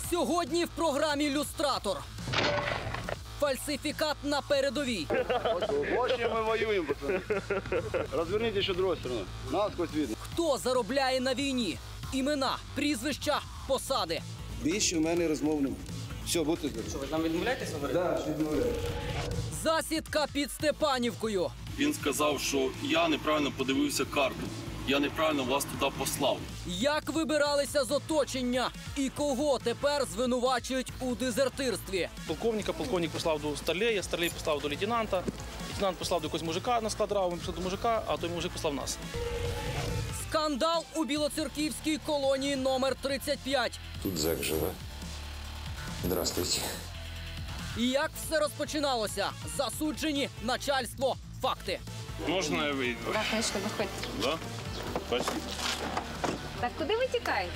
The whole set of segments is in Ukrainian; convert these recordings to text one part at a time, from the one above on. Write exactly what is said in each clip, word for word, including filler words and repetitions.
Сьогодні в програмі «Люстратор». Фальсифікат на передовій. Ось чим ми воюємо, пацани. Розверніть ще другу сторону. Насквозь видно. Хто заробляє на війні? Імена, прізвища, посади. Більше в мене розмов немає. Все, будьте здорові. Що, ви нам відмовляєтесь говорити? Так, відмовляю. Засідка під Степанівкою. Він сказав, що я неправильно подивився карту. Я неправильно вас туди послав. Як вибиралися з оточення? І кого тепер звинувачують у дезертирстві? Полковника, полковник послав до старлея, старлей послав до лейтенанта, лейтенант послав до якогось мужика на склад РАУ, ми пішли до мужика, а той мужик послав нас. Скандал у білоцерківській колонії номер тридцять п'ять. Тут зек живе. Здравствуйте. І як все розпочиналося? Засуджені, начальство, факти. Можна я вийду? Так, звісно, виходьте. Да? Спасибо. Так куди ви тікаєте?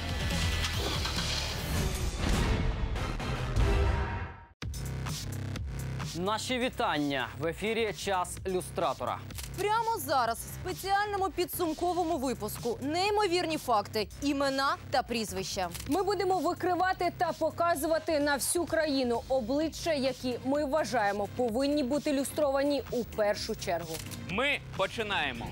Наші вітання. В ефірі «Час люстратора». Прямо зараз в спеціальному підсумковому випуску неймовірні факти, імена та прізвища. Ми будемо викривати та показувати на всю країну обличчя, які ми вважаємо повинні бути люстровані у першу чергу. Ми починаємо.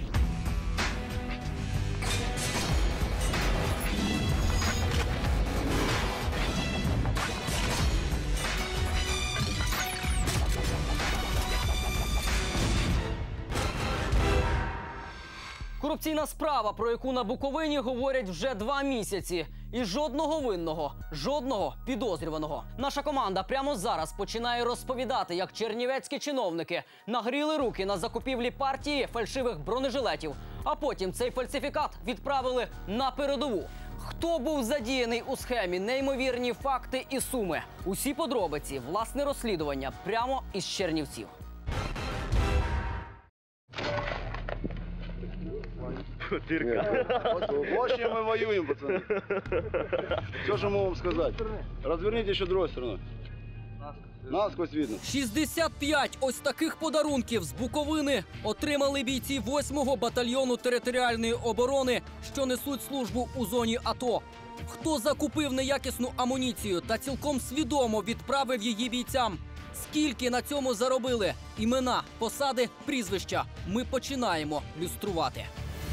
Корупційна справа, про яку на Буковині говорять вже два місяці. І жодного винного, жодного підозрюваного. Наша команда прямо зараз починає розповідати, як чернівецькі чиновники нагріли руки на закупівлі партії фальшивих бронежилетів, а потім цей фальсифікат відправили на передову. Хто був задіяний у схемі, неймовірні факти і суми. Усі подробиці, власне розслідування прямо із Чернівців. Ось чим ми воюємо, пацани. Все, що можу вам сказати. Розверніть ще другу сторону. Насквозь видно. шістдесят п'ять ось таких подарунків з Буковини отримали бійці восьмого батальйону територіальної оборони, що несуть службу у зоні АТО. Хто закупив неякісну амуніцію та цілком свідомо відправив її бійцям? Скільки на цьому заробили? Імена, посади, прізвища. Ми починаємо люструвати.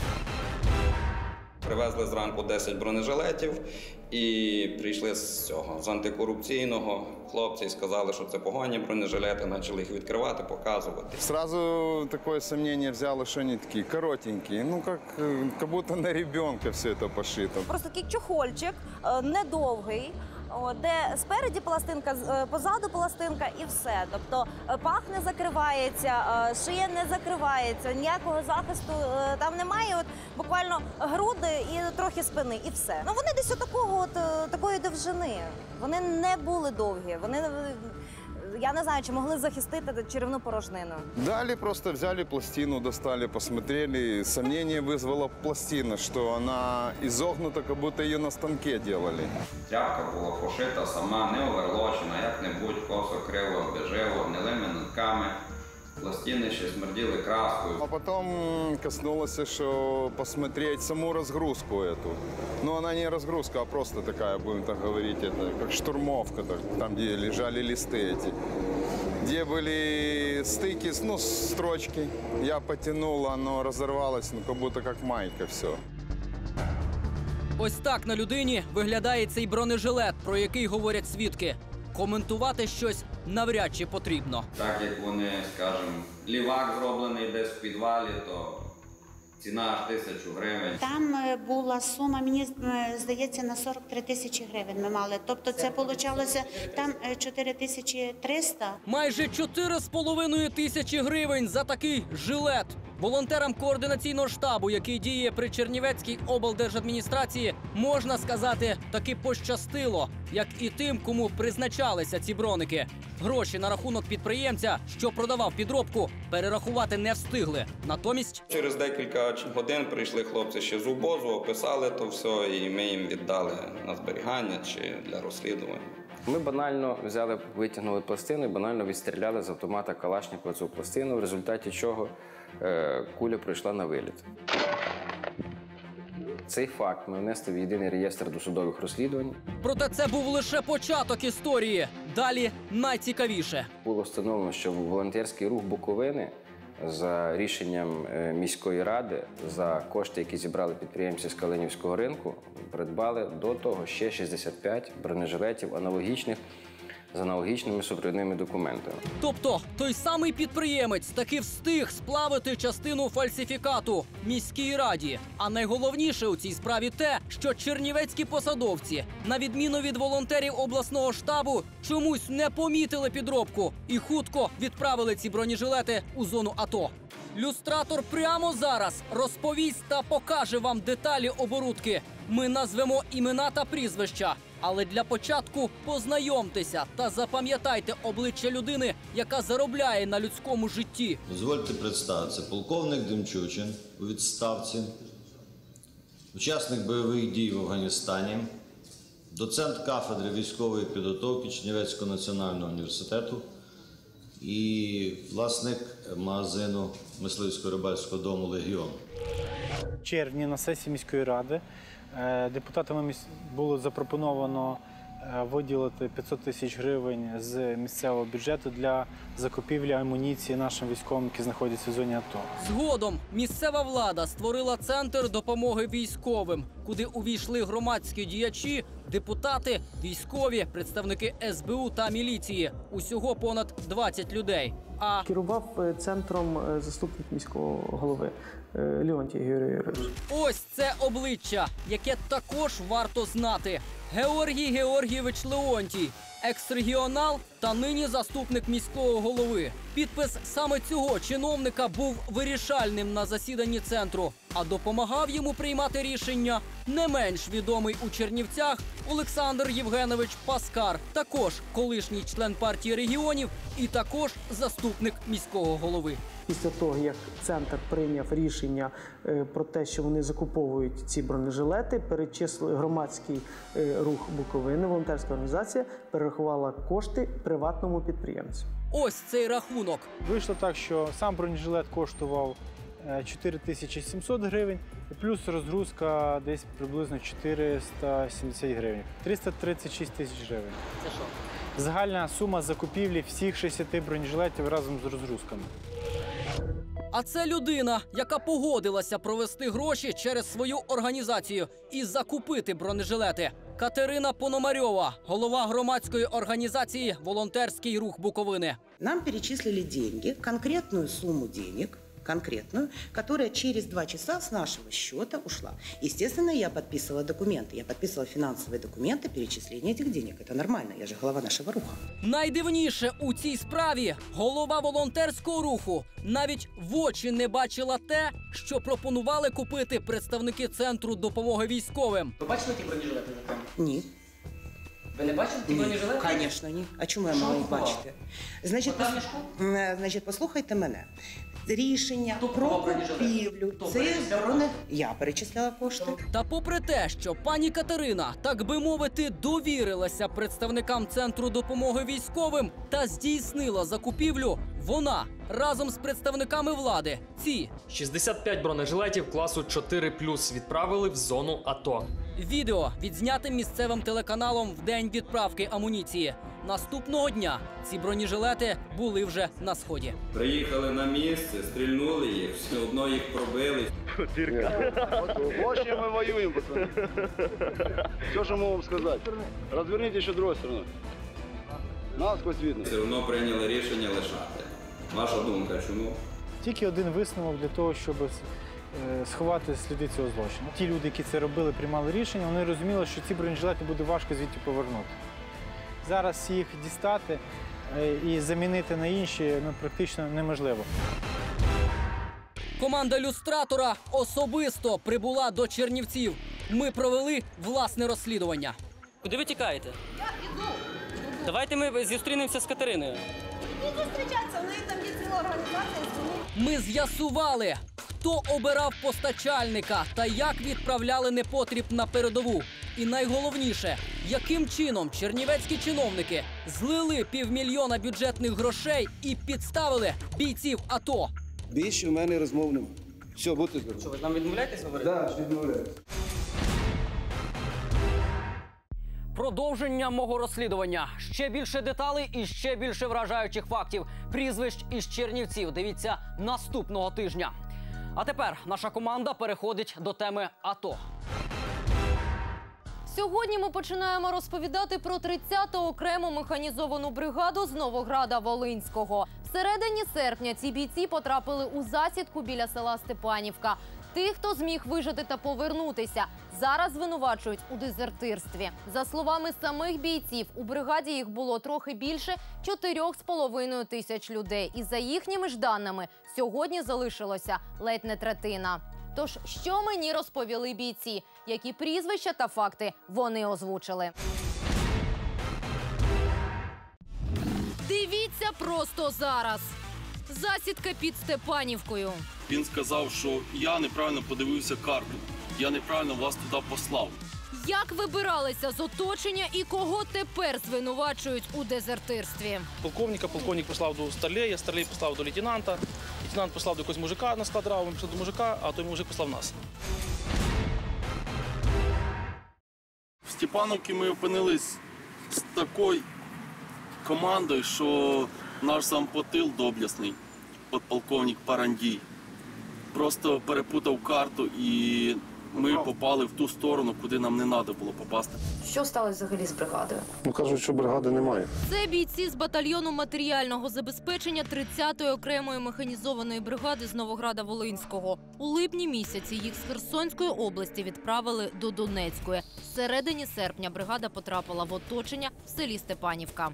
Привезли зранку десять бронежилетів і прийшли з цього, з антикорупційного. Хлопці сказали, що це погані бронежилети, почали їх відкривати, показувати. Сразу такое сомнение взяло, что они такие коротенькие, ну как, как будто на ребенка все это пошито. Просто такий чохольчик, е, недовгий, о, де спереді пластинка, е, позаду пластинка і все. Тобто е, пах не закривається, е, шия не закривається, ніякого захисту е, там немає. От буквально груди і трохи спини, і все. Ну вони десь отакого, от, е, такої довжини. Вони не були довгі. Вони, е, я не знаю, чи могли захистити черевну порожнину. Дали, просто взяли пластину, достали, посмотрели. Сомнение вызвала пластина, что она изогнута, как будто ее на станке делали. Тряпка була пошита сама, не оверлочена, як-небудь косо, криво, обіжило, гнилими нитками. Пластини ще смерділи краскою. А потом коснулось, что посмотреть саму разгрузку эту. Но она не разгрузка, а просто такая, будем так говорить, это как штурмовка, так, там, где лежали листы эти. Где были стыки, ну, строчки. Я потянул, оно разорвалось, ну, как будто как майка, все. Ось так на людині виглядає цей бронежилет, про який говорять свідки. Коментувати щось навряд чи потрібно. Так як вони, скажімо, лівак зроблений десь в підвалі, то ціна аж тисячу гривень. Там е, була сума, мені е, здається, на сорок три тисячі гривень ми мали. Тобто це вийшло там е, чотири тисячі триста. Майже чотири з половиною тисячі гривень за такий жилет. Волонтерам координаційного штабу, який діє при Чернівецькій облдержадміністрації, можна сказати, таки пощастило, як і тим, кому призначалися ці броники. Гроші на рахунок підприємця, що продавав підробку, перерахувати не встигли. Натомість... Через декілька годин прийшли хлопці ще з УБОЗу, описали то все, і ми їм віддали на зберігання чи для розслідування. Ми банально взяли, витягнули пластину і банально відстріляли з автомата Калашникова цю пластину, в результаті чого е, куля прийшла на виліт. Цей факт ми внесли в єдиний реєстр досудових розслідувань. Проте це був лише початок історії. Далі найцікавіше. Було встановлено, що волонтерський рух Буковини за рішенням е, міської ради за кошти, які зібрали підприємці з Калинівського ринку, придбали до того ще шістдесят п'ять бронежилетів аналогічних з аналогічними супровідними документами. Тобто той самий підприємець таки встиг сплавити частину фальсифікату міській раді. А найголовніше у цій справі те, що чернівецькі посадовці, на відміну від волонтерів обласного штабу, чомусь не помітили підробку і хутко відправили ці бронежилети у зону АТО. Люстратор прямо зараз розповість та покаже вам деталі оборудки. Ми назвемо імена та прізвища. Але для початку познайомтеся та запам'ятайте обличчя людини, яка заробляє на людському житті. Дозвольте представитися. Полковник Демчучин у відставці, учасник бойових дій в Афганістані, доцент кафедри військової підготовки Чернівецького національного університету і власник магазину мисливсько-рибальського дому «Легіон». В червні на сесії міської ради депутатами було запропоновано виділити п'ятсот тисяч гривень з місцевого бюджету для закупівлі амуніції нашим військовим, які знаходяться в зоні АТО. Згодом місцева влада створила центр допомоги військовим, куди увійшли громадські діячі, депутати, військові, представники ес бе у та міліції. Усього понад двадцять людей. А керував центром заступник міського голови Леонтій Георгій Юрійович. Ось це обличчя, яке також варто знати. Георгій Георгійович Леонтій, екс-регіонал та нині заступник міського голови. Підпис саме цього чиновника був вирішальним на засіданні центру, а допомагав йому приймати рішення не менш відомий у Чернівцях Олександр Євгенович Паскар, також колишній член партії регіонів і також заступник міського голови. Після того, як центр прийняв рішення про те, що вони закуповують ці бронежилети, перечислили громадський рух Буковини, волонтерська організація перерахувала кошти приватному підприємцю. Ось цей рахунок. Вийшло так, що сам бронежилет коштував чотири тисячі сімсот гривень, плюс розгрузка десь приблизно чотириста сімдесят гривень. триста тридцять шість тисяч гривень. Це що? Загальна сума закупівлі всіх шістдесят бронежилетів разом з розгрузками. А це людина, яка погодилася провести гроші через свою організацію і закупити бронежилети. Катерина Пономарьова, голова громадської організації «Волонтерський рух Буковини». Нам перечислили деньги, конкретную сумму денег, конкретную, которая через два часа с нашего счета ушла. Естественно, я подписывала документы, я подписывала финансовые документы перечисления этих денег. Это нормально, я же голова нашего руха. Найдивніше у цій справі голова волонтерського руху навіть в очі не бачила те, що пропонували купити представники Центру допомоги військовим. Ви бачили ті бронежилети? Ні. Ви не бачили ті бронежилети? Звісно, ні. А чому я мала їх бачити? Значить, пос... Значить, послухайте мене. Рішення про купівлю цих брони я перечисляла кошти. Та попри те, що пані Катерина, так би мовити, довірилася представникам Центру допомоги військовим та здійснила закупівлю, вона разом з представниками влади ці шістдесят п'ять бронежилетів класу чотири плюс відправили в зону АТО. Відео відзняте місцевим телеканалом в день відправки амуніції. Наступного дня ці бронежилети були вже на сході. Приїхали на місце, стрільнули їх, все одно їх пробили. Вот чем мы воюем, пацаны. Все, что могу вам сказать. Разверните еще другой стороной. Насквозь видно. Все одно прийняли рішення лишати. Ваша думка, чому? Тільки один висновок для того, щоб сховати сліди цього злочину. Ті люди, які це робили, приймали рішення, вони розуміли, що ці бронежилети буде важко звідти повернути. Зараз їх дістати і замінити на інші ну, практично неможливо. Команда люстратора особисто прибула до Чернівців. Ми провели власне розслідування. Куди ви тікаєте? Я іду. Давайте ми зустрінемося з Катериною. Не зустрічатися, в неї там є ціла організація. Ми з'ясували, хто обирав постачальника та як відправляли непотріб на передову. І найголовніше, яким чином чернівецькі чиновники злили півмільйона бюджетних грошей і підставили бійців АТО. Більше в мене розмов немає. Все, будьте здорові. Що, ви нам відмовляєтесь говорити? Так, відмовляюсь. Продовження мого розслідування. Ще більше деталей і ще більше вражаючих фактів. Прізвищ із Чернівців. Дивіться наступного тижня. А тепер наша команда переходить до теми АТО. Сьогодні ми починаємо розповідати про тридцяту окрему механізовану бригаду з Новограда-Волинського. Всередині серпня ці бійці потрапили у засідку біля села Степанівка. Тих, хто зміг вижити та повернутися, зараз звинувачують у дезертирстві. За словами самих бійців, у бригаді їх було трохи більше чотирьох з половиною тисяч людей. І за їхніми ж даними, сьогодні залишилося ледь не третина. Тож, що мені розповіли бійці? Які прізвища та факти вони озвучили? Дивіться просто зараз. Засідка під Степанівкою. Він сказав, що я неправильно подивився карту, я неправильно вас туди послав. Як вибиралися з оточення і кого тепер звинувачують у дезертирстві? Полковника, полковник послав до Старлея, Старлей послав до лейтенанта, лейтенант послав до якогось мужика на склад РАУ, ми пішли до мужика, а той мужик послав нас. В Степановці ми опинились з такою командою, що наш зампотил доблесний, подполковник Парандій, просто перепутав карту і ми попали в ту сторону, куди нам не треба було попасти. Що сталося взагалі з бригадою? Ну, кажуть, що бригади немає. Це бійці з батальйону матеріального забезпечення тридцятої окремої механізованої бригади з Новограда-Волинського. У липні місяці їх з Херсонської області відправили до Донецької. В середині серпня бригада потрапила в оточення в селі Степанівка.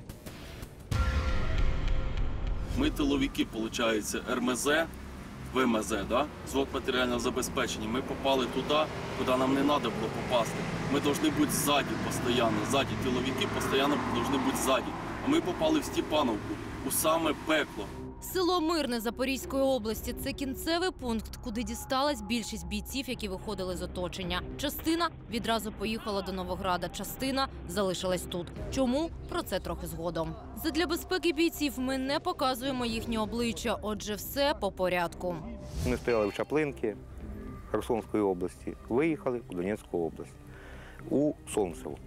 Ми тиловики, виходить, ер ем зе, вэ ем зе, да? Звод матеріального забезпечення. Ми попали туди, куди нам не треба було попасти. Ми повинні бути ззаді постійно, ззаді. Тиловики постійно повинні бути ззаді. А ми попали в Степановку, у саме пекло. Село Мирне Запорізької області – це кінцевий пункт, куди дісталась більшість бійців, які виходили з оточення. Частина відразу поїхала до Новограда, частина залишилась тут. Чому? Про це трохи згодом. Задля безпеки бійців ми не показуємо їхні обличчя, отже, все по порядку. Вони стояли в Чаплинці Херсонської області, виїхали у Донецьку область, у Солнцево.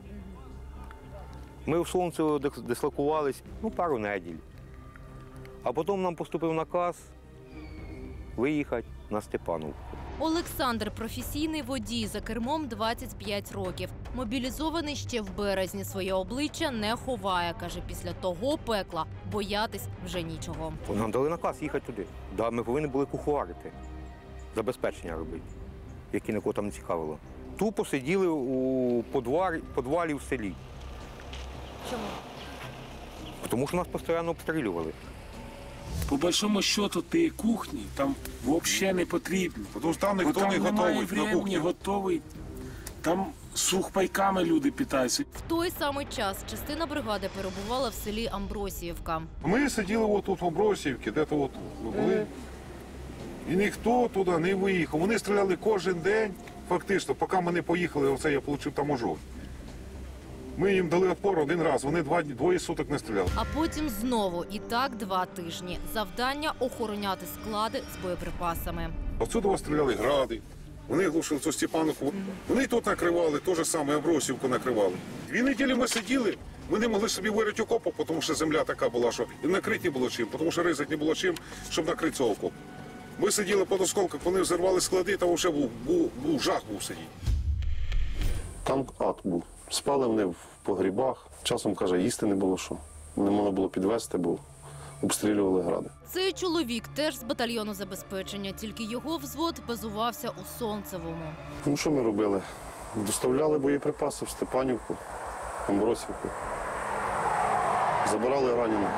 Ми в Солнцево дислокувались ну, пару неділь. А потім нам поступив наказ виїхати на Степановку. Олександр – професійний водій, за кермом двадцять п'ять років. Мобілізований ще в березні, своє обличчя не ховає. Каже, після того пекла боятись вже нічого. Нам дали наказ їхати туди. Да, ми повинні були куховарити, забезпечення робити, які нікого там не цікавило. Тупо сиділи у подвалі, подвалі в селі. Чому? Тому що нас постійно обстрілювали. По большому счету, ті кухні там взагалі не потрібні. Тому що там ніхто не готовий на кухні. готовий. Там сухпайками люди питаються. В той самий час частина бригади перебувала в селі Амбросіївка. Ми сиділи отут в Амбросіївці, де то от були. І ніхто туди не виїхав. Вони стріляли кожен день, фактично, поки ми не поїхали, оце я отримав там ожог. Ми їм дали опору один раз, вони два, двоє суток не стріляли. А потім знову, і так два тижні. Завдання – охороняти склади з боєприпасами. Отсюди стріляли гради, вони глушили цю Степановку. Вони тут накривали, те ж саме, Амбросівку накривали. Дві неділі ми сиділи, ми не могли собі вирити окопу, тому що земля така була, що і накрити не було чим, тому що ризати не було чим, щоб накрити цього окопу. Ми сиділи під осколках, вони взорвали склади, там вже був, був, був жах був сидіти. Там ад був. Спали вони в погрібах. Часом, каже, їсти не було що. Не можна було підвезти, бо обстрілювали гради. Цей чоловік теж з батальйону забезпечення, тільки його взвод базувався у Солнцевому. Ну, що ми робили? Доставляли боєприпаси в Степанівку, Амбросівку. Забирали ранених.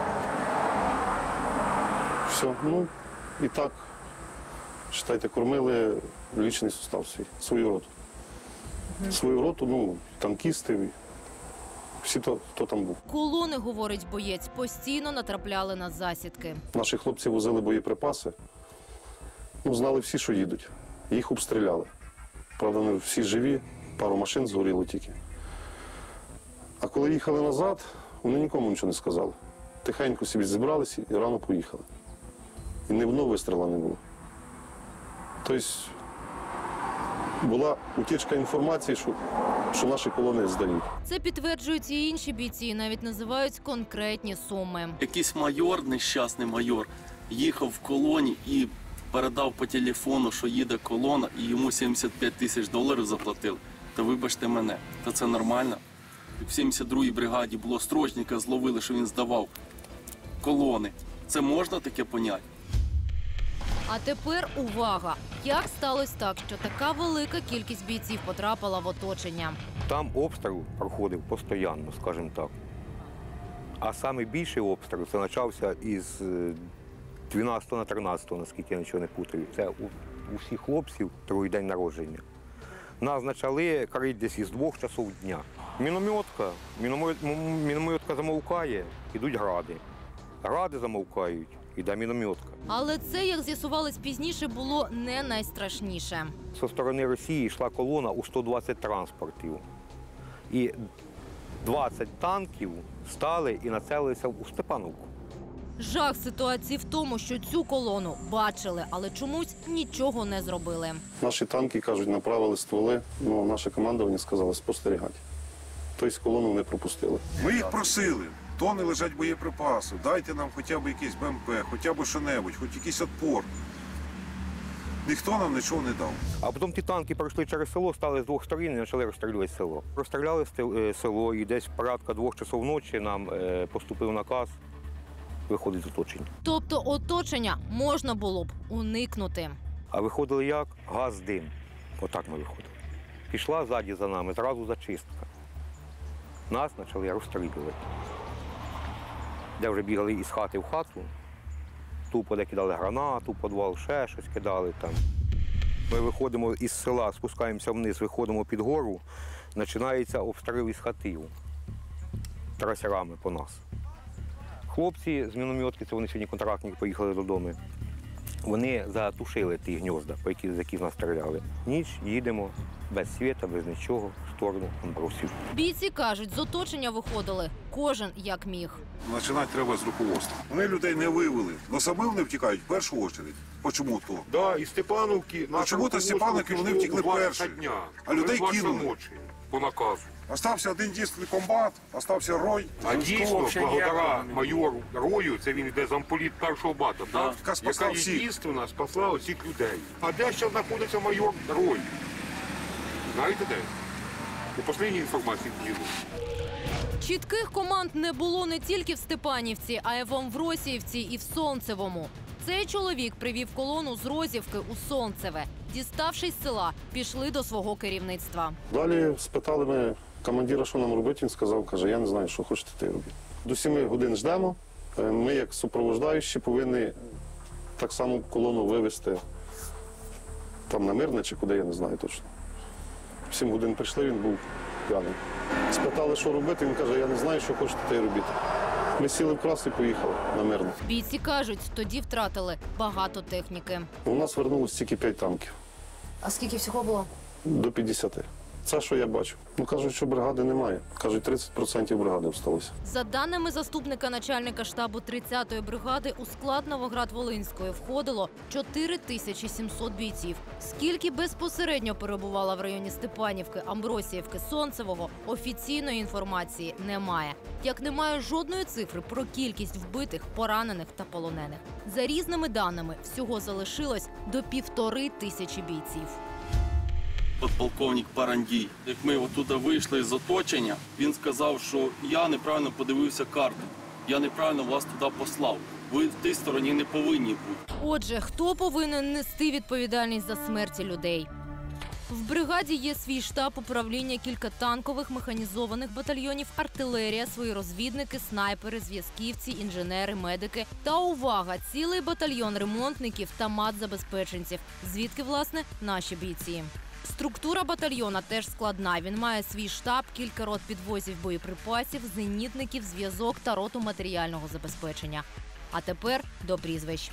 Все. Ну, і так, вважайте, кормили лічний состав свій, свою роту. Свою роту, ну, танкісти, всі, хто, хто там був. Колони, говорить боєць, постійно натрапляли на засідки. Наші хлопці возили боєприпаси, ну, знали всі, що їдуть. Їх обстріляли. Правда, вони всі живі, пару машин згоріло тільки. А коли їхали назад, вони нікому нічого не сказали. Тихенько собі зібралися і рано поїхали. І ні одного вистріла не було. Тобто була утічка інформації, що що наші колони здають. Це підтверджують і інші бійці, і навіть називають конкретні суми. Якийсь майор, нещасний майор, їхав в колоні і передав по телефону, що їде колона, і йому сімдесят п'ять тисяч доларів заплатили. Та вибачте мене, та це нормально. В сімдесят другій бригаді було строчника, зловили, що він здавав колони. Це можна таке поняти? А тепер увага! Як сталося так, що така велика кількість бійців потрапила в оточення? Там обстріл проходив постійно, скажімо так. А саме більший обстріл це почався із дванадцятого на тринадцятого, наскільки я нічого не путаю. Це у, у всіх хлопців другий день народження. Нас почали карити десь із двох часов дня. Мінометка, мінометка замовкає, ідуть гради. Гради замовкають, іде мінометка. Але це, як з'ясувалось пізніше, було не найстрашніше. Зі сторони Росії йшла колона у сто двадцять транспортів. І двадцять танків стали і нацелилися у Степановку. Жах ситуації в тому, що цю колону бачили, але чомусь нічого не зробили. Наші танки, кажуть, направили стволи, але наше командування сказало спостерігати. Тобто колону не пропустили. Ми їх просили, тони лежать боєприпаси, дайте нам хоча б якийсь БМП, хоча б що-небудь, хоч якийсь відпор. Ніхто нам нічого не дав. А потім ті танки пройшли через село, стали з двох сторін і почали розстрілювати село. Розстріляли село і десь порядка двох часов ночі нам поступив наказ виходить з оточення. Тобто оточення можна було б уникнути. А виходили як? Газ, дим. Отак ми виходили. Пішла ззаді за нами, зразу зачистка. Нас почали розстрілювати. Де вже бігали із хати в хату, тупо де кидали гранату, підвал, ще щось кидали там. Ми виходимо із села, спускаємося вниз, виходимо під гору, починається обстріл із хатів трасерами по нас. Хлопці з мінометки, це вони сьогодні контрактники, поїхали додому. Вони затушили ті гнізда, по які, з яких нас стріляли. Ніч їдемо без світа, без нічого, в сторону Амбросів. Бійці кажуть, з оточення виходили кожен як міг. Починати треба з руководства. Вони людей не вивели, але самі вони втікають в першу чергу. Почому то? Да, і Степановки, чому-то Степановки вони втекли перші, а людей кинули. По наказу. Остався один дійсний комбат, остався Рой. А дійсно, благодаря майору Рою, це він йде замполіт першого бата, да, так? Яка дійсно спасла усіх людей. А де ще знаходиться майор Рой? Знаєте де? По останній інформації діду. Чітких команд не було не тільки в Степанівці, а й в Амвросіївці і в Сонцевому. Цей чоловік привів колону з Розівки у Сонцеве. Діставшись з села, пішли до свого керівництва. Далі спитали ми командира, що нам робити. Він сказав, каже, я не знаю, що хочете ти робити. До сіми годин ждемо. Ми, як супроводжаючі, повинні так само колону вивезти там на Мирне чи куди, я не знаю точно. В сім годин прийшли, він був п'яний. Спитали, що робити, він каже, я не знаю, що хочете ти робити. Ми сіли в крас і поїхали на Мирне. Бійці кажуть, тоді втратили багато техніки. У нас вернулось тільки п'ять танків. А скільки всього було? До п'ятдесяти. Це, що я бачу. Ну, кажуть, що бригади немає. Кажуть, тридцять відсотків бригади залишилося. За даними заступника начальника штабу тридцятої бригади, у склад Новоград-Волинської входило чотири тисячі сімсот бійців. Скільки безпосередньо перебувало в районі Степанівки, Амбросіївки, Сонцевого, офіційної інформації немає. Як немає жодної цифри про кількість вбитих, поранених та полонених. За різними даними, всього залишилось до півтори тисячі бійців. Подполковник Парандій. Як ми оттуда вийшли з оточення, він сказав, що я неправильно подивився карту, я неправильно вас туди послав. Ви в тій стороні не повинні бути. Отже, хто повинен нести відповідальність за смерті людей? В бригаді є свій штаб управління, кілька танкових механізованих батальйонів, артилерія, свої розвідники, снайпери, зв'язківці, інженери, медики. Та увага! Цілий батальйон ремонтників та матзабезпеченців. Звідки, власне, наші бійці. Структура батальйона теж складна. Він має свій штаб, кілька рот підвозів боєприпасів, зенітників, зв'язок та роту матеріального забезпечення. А тепер до прізвищ.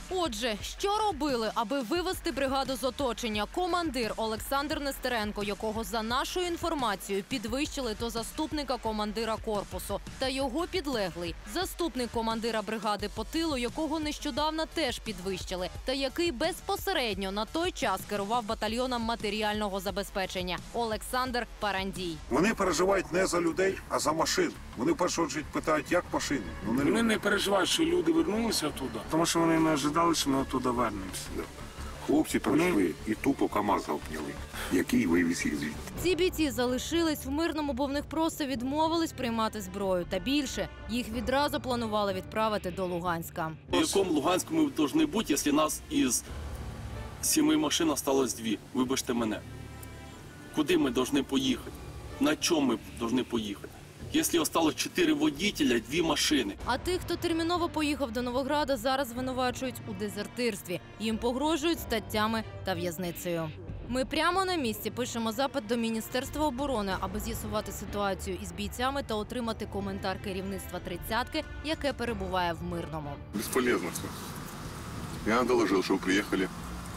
Отже, що робили, аби вивести бригаду з оточення? Командир Олександр Нестеренко, якого за нашою інформацією підвищили до заступника командира корпусу, та його підлеглий, заступник командира бригади по тилу, якого нещодавно теж підвищили, та який безпосередньо на той час керував батальйоном матеріального забезпечення – Олександр Парандій. Вони переживають не за людей, а за машин. Вони в першу чергу питають, як машини. Ну, не Вони люди. не переживають, що люди вернулися туди, тому що вони не ожидали, що ми оттуда вернемося. Хлопці прийшли і тупо КАМАЗ обняли, який вивіз їх звідти. Ці бійці залишились в Мирному, бо в них просто відмовились приймати зброю. Та більше, їх відразу планували відправити до Луганська. В якому Луганську ми повинні бути, якщо нас із сіми машин осталось дві? Вибачте мене. Куди ми повинні поїхати? На чому ми повинні поїхати? Якщо осталось чотири водителя, дві машини. А тих, хто терміново поїхав до Новограда, зараз звинувачують у дезертирстві. Їм погрожують статтями та в'язницею. Ми прямо на місці пишемо запит до Міністерства оборони, аби з'ясувати ситуацію із бійцями та отримати коментар керівництва тридцятки, яке перебуває в Мирному. Бесполезно все. Я доложил, что вы приехали.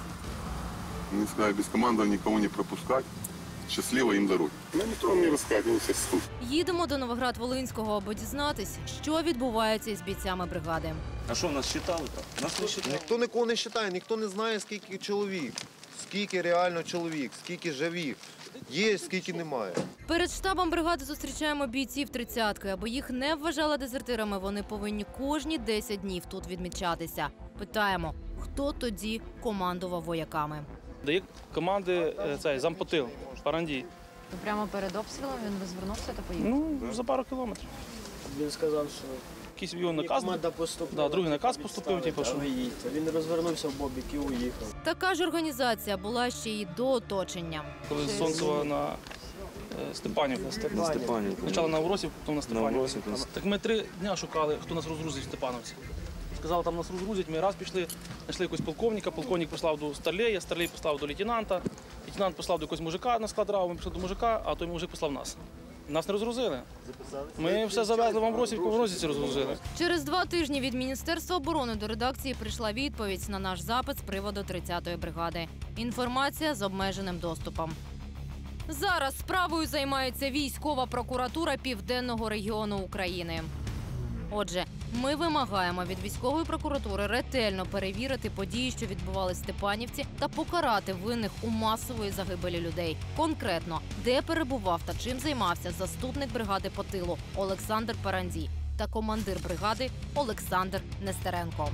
Они сказали, без команды никого не пропускать. Счастливо им дороги. Ну, ніхто не розказувався тут. Їдемо до Новоград-Волинського, аби дізнатись, що відбувається із бійцями бригади. А що, нас считали там? Нас не считали. Ніхто нікого не вважає, ніхто не знає, скільки чоловік, скільки реально чоловік, скільки живих. Є, скільки немає. Перед штабом бригади зустрічаємо бійців тридцятки. Аби їх не вважали дезертирами, вони повинні кожні десять днів тут відмічатися. Питаємо, хто тоді командував вояками. Дає команди е, цей зампотил, Парандій. То прямо перед обстрілом він розвернувся та поїхав? Ну, за пару кілометрів. Він сказав, що Якийсь його наказ, команда поступила. да, другий наказ поступив, типу, що... Він розвернувся в бобік і уїхав. Така ж організація була ще й до оточення. Коли з Сонцева на е, Степанів. На Степанів. Спочатку на Авросів, потім на Степанів. На Авросів, потім- Так ми три дня шукали, хто нас розгрузить в Степановці. Сказали, там нас розгрузять, ми раз пішли, знайшли якогось полковника, полковник послав до Старлея, Старлей послав до лейтенанта, лейтенант послав до якогось мужика на склад РАУ, ми пішли до мужика, а той мужик послав нас. Нас не розгрузили. Ми все завезли в Амбросівку, в Амбросівці розгрузили. Через два тижні від Міністерства оборони до редакції прийшла відповідь на наш запит з приводу тридцятої бригади. Інформація з обмеженим доступом. Зараз справою займається військова прокуратура Південного регіону України. Отже, ми вимагаємо від військової прокуратури ретельно перевірити події, що відбувалися в Степанівці, та покарати винних у масової загибелі людей. Конкретно, де перебував та чим займався заступник бригади по тилу Олександр Парандій та командир бригади Олександр Нестеренко.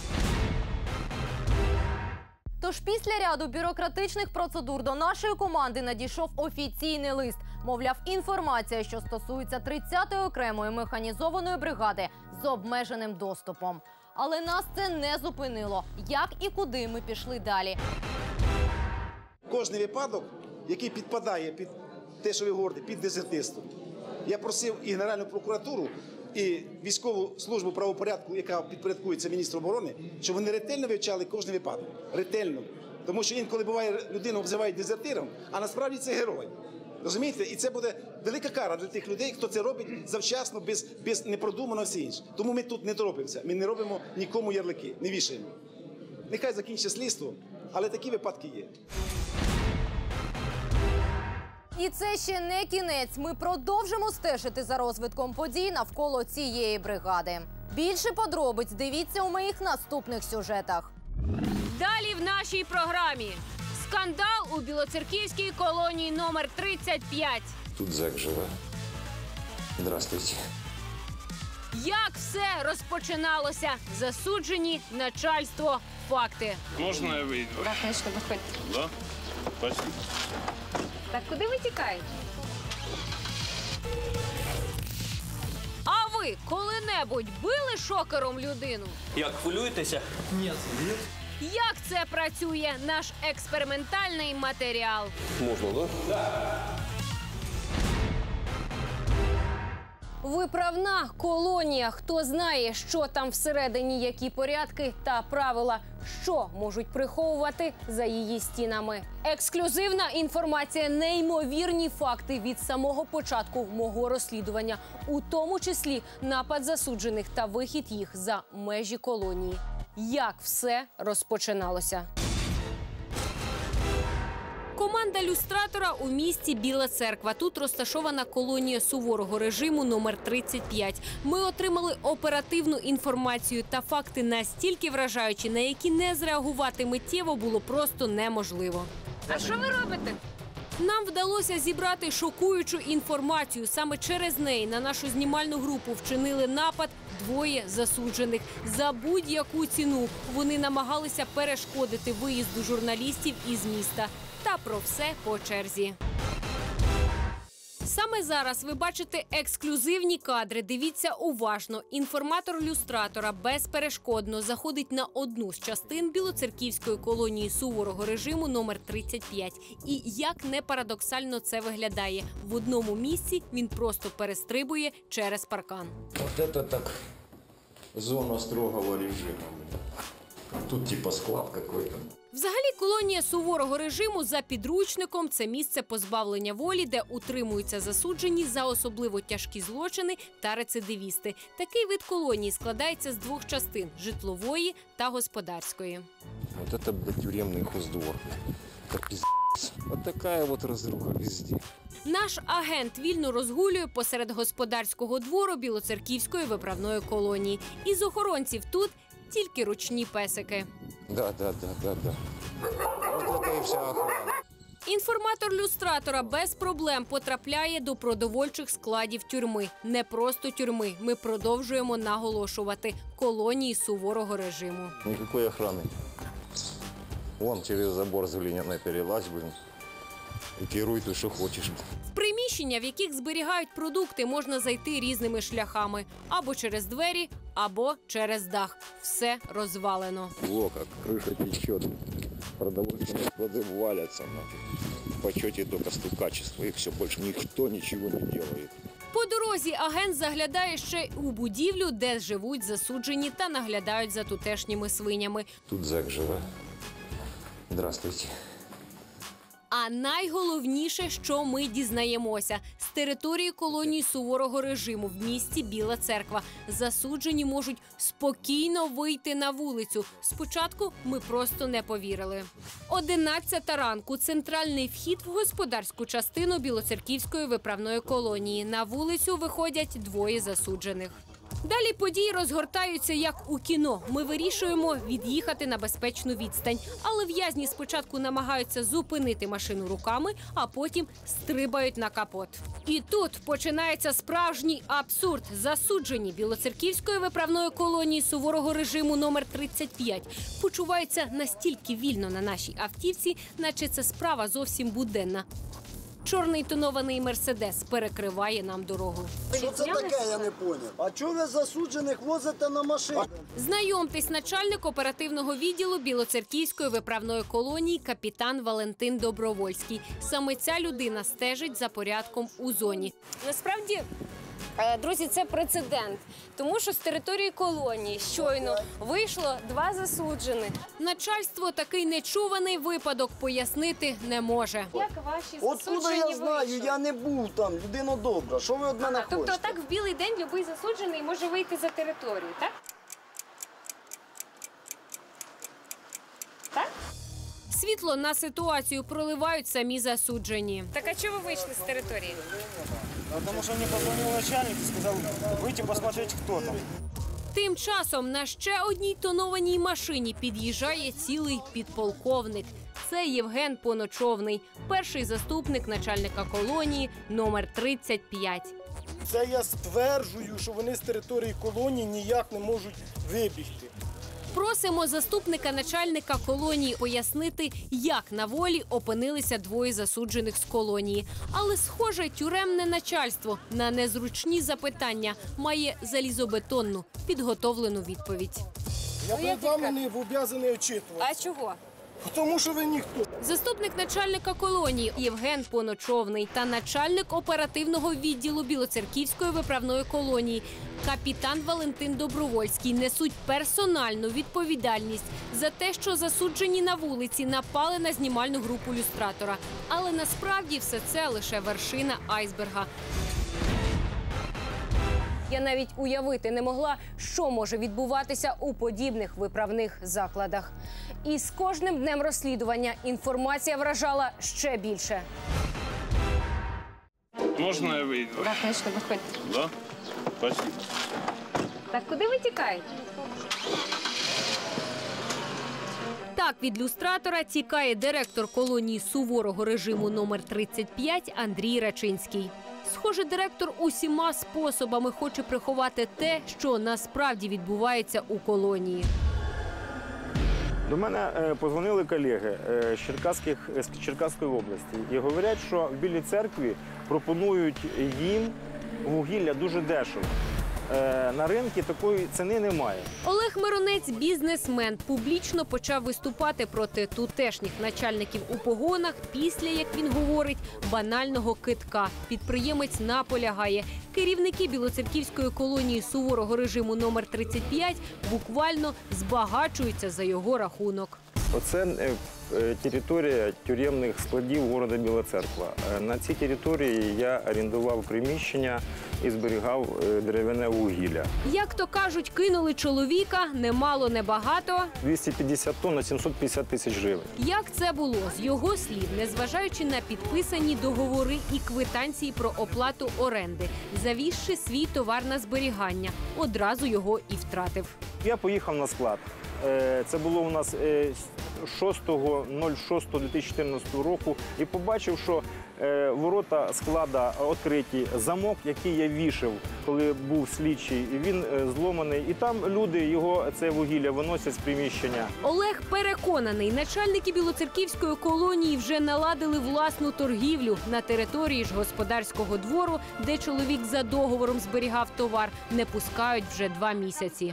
Тож після ряду бюрократичних процедур до нашої команди надійшов офіційний лист. Мовляв, інформація, що стосується тридцятої окремої механізованої бригади з обмеженим доступом. Але нас це не зупинило. Як і куди ми пішли далі? Кожний випадок, який підпадає під те, що ви говорите, під дезертирство. Я просив і Генеральну прокуратуру, і військову службу правопорядку, яка підпорядкується міністру оборони, щоб вони ретельно вивчали кожен випадок. Ретельно. Тому що інколи буває, людину обзивають дезертиром, а насправді це герой. Розумієте? І це буде велика кара для тих людей, хто це робить завчасно, без, без непродумано все інше. Тому ми тут не торопимося. Ми не робимо нікому ярлики, не вішаємо. Нехай закінчиться слідство, але такі випадки є. І це ще не кінець. Ми продовжимо стежити за розвитком подій навколо цієї бригади. Більше подробиць дивіться у моїх наступних сюжетах. Далі в нашій програмі. Скандал у Білоцерківській колонії номер тридцять п'ять. Тут зэк живе. Здравствуйте. Як все розпочиналося? Засуджені, начальство, факти. Можна я вийду? Так, звісно, виходьте. Да? Спасибо. Так куди ви тікаєте? А ви коли-небудь били шокером людину? Як хвилюєтеся? Ні. Як це працює наш експериментальний матеріал? Можна, так? Виправна колонія. Хто знає, що там всередині, які порядки та правила, що можуть приховувати за її стінами. Ексклюзивна інформація, неймовірні факти від самого початку мого розслідування, у тому числі напад засуджених та вихід їх за межі колонії. як все розпочиналося. Команда люстратора у місті Біла Церква. Тут розташована колонія суворого режиму номер тридцять п'ять. Ми отримали оперативну інформацію та факти настільки вражаючі, на які не зреагувати миттєво було просто неможливо. А що ви робите? Нам вдалося зібрати шокуючу інформацію. Саме через неї на нашу знімальну групу вчинили напад двоє засуджених. За будь-яку ціну вони намагалися перешкодити виїзду журналістів із міста. Та про все по черзі. Саме зараз ви бачите ексклюзивні кадри. Дивіться уважно. Інформатор люстратора безперешкодно заходить на одну з частин білоцерківської колонії суворого режиму номер тридцять п'ять. І як не парадоксально це виглядає, в одному місці він просто перестрибує через паркан. Вот это так зона строгого режима. Тут типа склад какой-то. Взагалі, колонія суворого режиму за підручником – це місце позбавлення волі, де утримуються засуджені за особливо тяжкі злочини та рецидивісти. Такий вид колонії складається з двох частин – житлової та господарської. Вот это, блядь, тюремный хоздвор. Это пиздец. Вот такая вот разруха везде. Наш агент вільно розгулює посеред господарського двору білоцерківської виправної колонії. Із охоронців тут тільки ручні песики. Да, да, да, да, да. Вот это и вся охрана. Інформатор люстратора без проблем потрапляє до продовольчих складів тюрми. Не просто тюрми. Ми продовжуємо наголошувати – колонії суворого режиму. Никакой охраны. Вон через забор с глиняной перелазь, блин. И керуй ты, что хочешь. В приміщення, в яких зберігають продукти, можна зайти різними шляхами. Або через двері, або через дах. Все розвалено. Во как, крыша течет. Продовольственные склады валятся. Нахуй. В почете только стукачество. И все, больше никто ничего не делает. По дорозі агент заглядає ще у будівлю, де живуть засуджені та наглядають за тутешніми свинями. Тут зэк живе. Здравствуйте. А найголовніше, що ми дізнаємося – з території колонії суворого режиму в місті Біла Церква засуджені можуть спокійно вийти на вулицю. Спочатку ми просто не повірили. Одинадцята ранку – центральний вхід в господарську частину білоцерківської виправної колонії. На вулицю виходять двоє засуджених. Далі події розгортаються як у кіно. Ми вирішуємо від'їхати на безпечну відстань. Але в'язні спочатку намагаються зупинити машину руками, а потім стрибають на капот. І тут починається справжній абсурд. Засуджені білоцерківської виправної колонії суворого режиму номер тридцять п'ять почуваються настільки вільно на нашій автівці, наче це справа зовсім буденна. Чорний тонований «Мерседес» перекриває нам дорогу. Що це таке, я не поняв. А чого ви засуджених возите на машині? Знайомтесь, начальник оперативного відділу Білоцерківської виправної колонії капітан Валентин Добровольський. Саме ця людина стежить за порядком у зоні. Насправді, друзі, це прецедент. Тому що з території колонії щойно вийшло два засуджених. Начальство такий нечуваний випадок пояснити не може. Як ваші Откуда я знаю? Я не був там, людина добра. Що ви від мене хочете? Тобто так в білий день будь-який засуджений може вийти за територію, так? Так? Світло на ситуацію проливають самі засуджені. Так а чого ви вийшли з території? Тому що мені позвонив начальник і сказав вийти посмотрети, хто там. Тим часом на ще одній тонованій машині під'їжджає цілий підполковник. Це Євген Поночовний, перший заступник начальника колонії номер тридцять п'ять. Це я стверджую, що вони з території колонії ніяк не можуть вибігти. Просимо заступника начальника колонії пояснити, як на волі опинилися двоє засуджених з колонії. Але, схоже, тюремне начальство на незручні запитання має залізобетонну, підготовлену відповідь. Я перед вами не обов'язаний очитувати. А чого? Тому що ви ніхто. Заступник начальника колонії Євген Поночовний та начальник оперативного відділу Білоцерківської виправної колонії капітан Валентин Добровольський несуть персональну відповідальність за те, що засуджені на вулиці напали на знімальну групу люстратора. Але насправді все це лише вершина айсберга. Я навіть уявити не могла, що може відбуватися у подібних виправних закладах. І з кожним днем розслідування інформація вражала ще більше. Можна я вийду? Так, звісно, виходьте. Да? Спасибо. Так куди ви тікаєте? Так від люстратора тікає директор колонії суворого режиму номер тридцять п'ять Андрій Рачинський. Схоже, директор усіма способами хоче приховати те, що насправді відбувається у колонії. До мене е, позвонили колеги е, з, Черкаських, з Черкаської області і говорять, що в Білій церкві пропонують їм вугілля дуже дешево. Е, на ринку такої ціни немає. Олег Миронець, бізнесмен, публічно почав виступати проти тутешніх начальників у погонах після, як він говорить, банального кидка. Підприємець наполягає. Керівники білоцерківської колонії суворого режиму номер тридцять п'ять буквально збагачуються за його рахунок. Оце е, територія тюремних складів міста Біла Церква. Е, на цій території я орендував приміщення і зберігав е, дерев'яне вугілля. Як то кажуть, кинули чоловіка немало, небагато. двісті п'ятдесят тонн на сімсот п'ятдесят тисяч гривень. Як це було? З його слів, незважаючи на підписані договори і квитанції про оплату оренди, завізши свій товар на зберігання, одразу його і втратив. Я поїхав на склад. Це було у нас шостого шостого дві тисячі чотирнадцятого року і побачив, що ворота склада відкриті, замок, який я вішав, коли був слідчий, він зломаний. І там люди його, це вугілля, виносять з приміщення. Олег переконаний, начальники білоцерківської колонії вже наладили власну торгівлю на території ж господарського двору, де чоловік за договором зберігав товар, не пускають вже два місяці.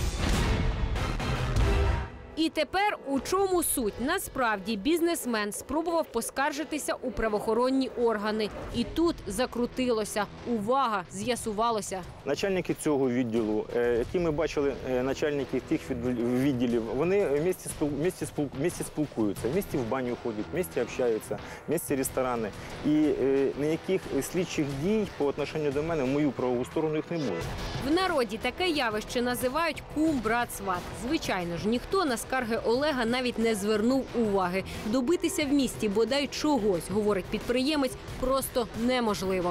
І тепер у чому суть? Насправді бізнесмен спробував поскаржитися у правоохоронні органи. І тут закрутилося. Увага! З'ясувалося. Начальники цього відділу, які ми бачили, начальники тих відділів, вони в місті, місті, місті спілкуються, в місті в баню ходять, в місті общаються, в місті ресторани. І ніяких слідчих дій по отношенню до мене в мою правову сторону їх не було. В народі таке явище називають кум, брат, сват. Звичайно ж, ніхто на скарги Олега навіть не звернув уваги. Добитися в місті бодай чогось, говорить підприємець, просто неможливо.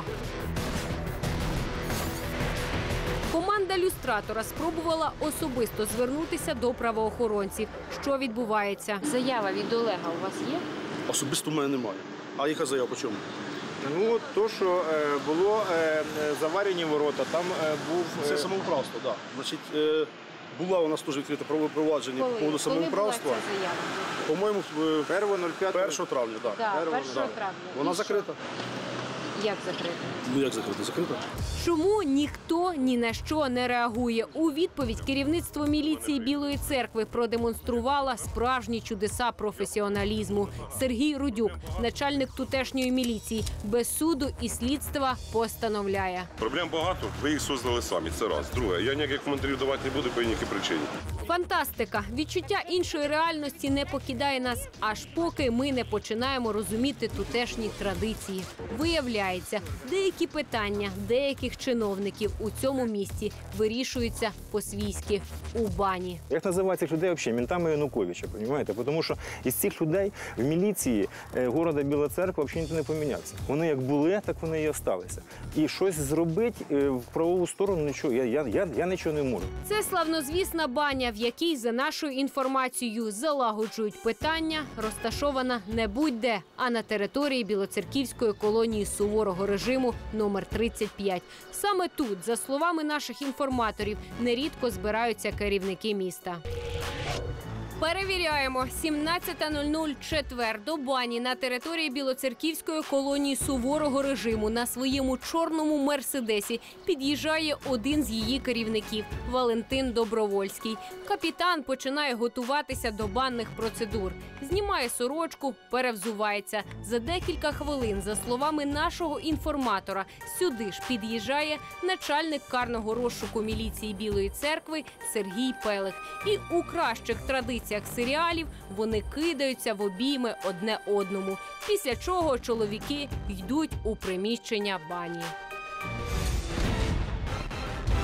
Команда люстратора спробувала особисто звернутися до правоохоронців. Що відбувається? Заява від Олега у вас є? Особисто в мене немає. А яка заява по чому? Ну, то, що е, було е, заварені ворота, там е, був... Е... Це самоуправство, так. Да. Значить, е, була у нас теж відкрите провадження по поводу самоуправства. По-моєму, першого травня, так. Да, першого травня. Вона закрита. Як закрита? Ну, як закрита? Закрита. Чому ніхто ні на що не реагує? У відповідь керівництво міліції Білої церкви продемонструвало справжні чудеса професіоналізму. Сергій Рудюк, начальник тутешньої міліції, без суду і слідства постановляє. Проблем багато, ви їх создали самі, це раз. Друге, я ніяких коментарів давати не буду по ніякій причині. Фантастика. Відчуття іншої реальності не покидає нас, аж поки ми не починаємо розуміти тутешні традиції. Виявляється, деякі питання деяких чиновників у цьому місті вирішуються по-свійськи у бані. Як називають цих людей взагалі? Ментами Януковича, розумієте? Тому що із цих людей в міліції міста Біла Церква взагалі ніхто не помінявся. Вони як були, так вони і залишилися. І щось зробити в правову сторону нічого, я, я, я, я нічого не можу. Це славнозвісна баня, в якій, за нашою інформацією, залагоджують питання, розташована не будь-де, а на території білоцерківської колонії суворого режиму номер тридцять п'ять. Саме тут, за словами наших інформаторів, нерідко збираються керівники міста. Перевіряємо. сімнадцята нуль нуль, четвер, до бані на території білоцерківської колонії суворого режиму на своєму чорному мерседесі під'їжджає один з її керівників – Валентин Добровольський. Капітан починає готуватися до банних процедур. Знімає сорочку, перевзувається. За декілька хвилин, за словами нашого інформатора, сюди ж під'їжджає начальник карного розшуку міліції Білої церкви Сергій Пелих. І у кращих традиціях серіалів вони кидаються в обійми одне одному, після чого чоловіки йдуть у приміщення бані.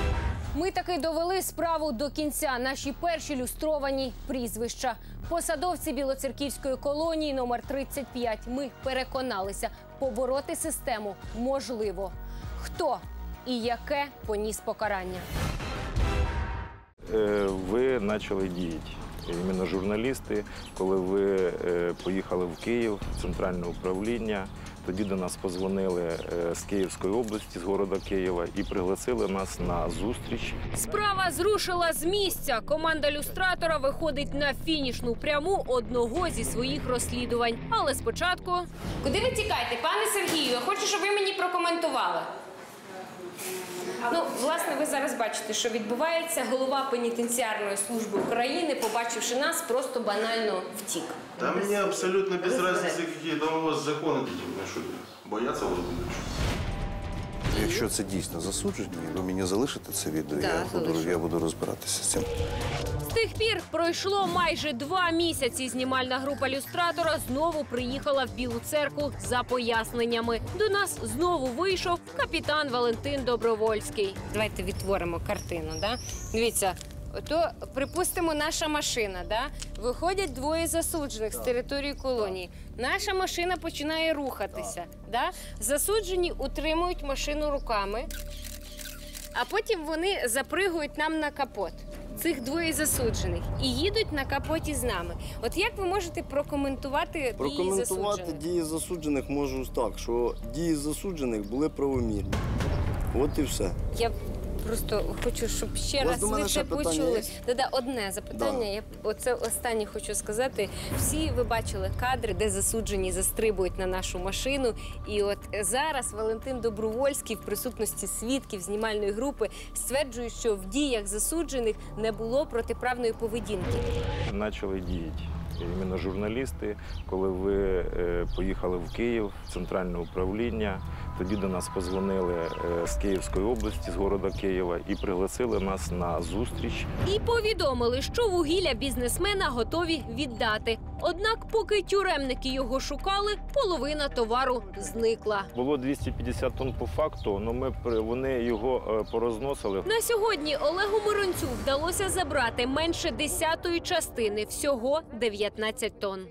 Ми таки довели справу до кінця. Наші перші люстровані прізвища. Посадовці Білоцерківської колонії номер тридцять п'ять. Ми переконалися, побороти систему можливо. Хто і яке поніс покарання? Ви почали діяти. Іменно журналісти, коли ви поїхали в Київ, в центральне управління, тоді до нас подзвонили з Київської області, з города Києва, і пригласили нас на зустріч. Справа зрушила з місця. Команда люстратора виходить на фінішну пряму одного зі своїх розслідувань. Але спочатку... Куди ви тікаєте, пане Сергію? Я хочу, щоб ви мені прокоментували. Ну, власне, ви зараз бачите, що відбувається. Голова пенітенціарної служби України, побачивши нас, просто банально втік. Да мне абсолютно без разницы, какие там у вас законы. Что, бояться вас будуть? Якщо це дійсно засудження, ви мені залишите це відео, Да, я, буду, залишу. я буду розбиратися з цим. З тих пір пройшло майже два місяці. Знімальна група люстратора знову приїхала в Білу Церкву за поясненнями. До нас знову вийшов капітан Валентин Добровольський. Давайте відтворимо картину. Да? Дивіться, ото, припустимо, наша машина. Да? Виходять двоє засуджених з території колонії. Наша машина починає рухатися. Да? Засуджені утримують машину руками, а потім вони запригують нам на капот. Цих двоє засуджених. І їдуть на капоті з нами. От як ви можете прокоментувати дії Прокоментувати засуджених? дії засуджених можу так, що дії засуджених були правомірні. От і все. Я просто хочу, щоб ще У вас раз до мене ви ще це питання почули. є? Да-да, одне запитання. Да. Я оце останнє хочу сказати. Всі ви бачили кадри, де засуджені застрибують на нашу машину. І от зараз Валентин Добровольський в присутності свідків знімальної групи стверджує, що в діях засуджених не було протиправної поведінки. Почали діяти. Іменно журналісти, коли ви е, поїхали в Київ, в центральне управління, тоді до нас подзвонили е, з Київської області, з города Києва, і пригласили нас на зустріч. І повідомили, що вугілля бізнесмена готові віддати. Однак, поки тюремники його шукали, половина товару зникла. Було двісті п'ятдесят тонн по факту, але ми, при- вони його е, порозносили. На сьогодні Олегу Миронцю вдалося забрати менше десятої частини, всього дев'ятнадцять тонн.